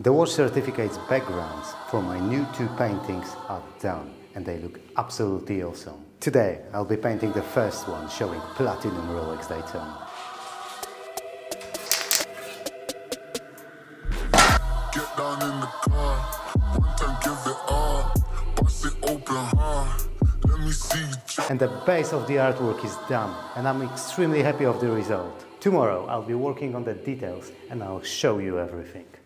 The watch certificate's backgrounds for my new two paintings are done and they look absolutely awesome. Today I'll be painting the first one showing platinum Rolex Daytona. Get down in the car, one time give it all, bust it open hard, let me see you. And the base of the artwork is done and I'm extremely happy of the result. Tomorrow I'll be working on the details and I'll show you everything.